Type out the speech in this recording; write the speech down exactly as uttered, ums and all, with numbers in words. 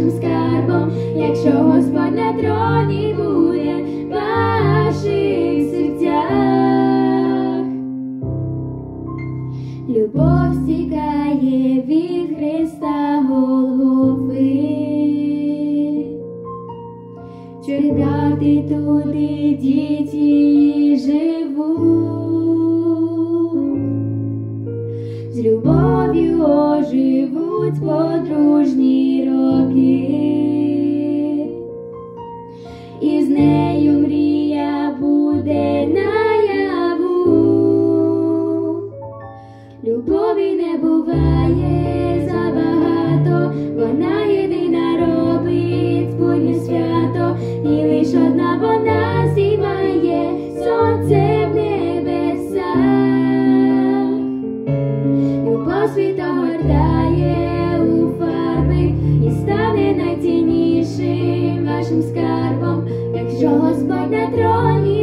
вашим скарбом, якщо Господь на троні буде в ваших серцях. Любов стікає від Христа Голгофи, що брати туди діти живуть, з любов'ю оживуть подружні роки, і з нею мрія буде наяву. Любові не буває забагато, вона єдина робить споднє свято, і лиш одна вона зіймає сонце в небесах. Любов світо гортає у фарби і стане найціннішим вашим скарбом, якщо Господь на троні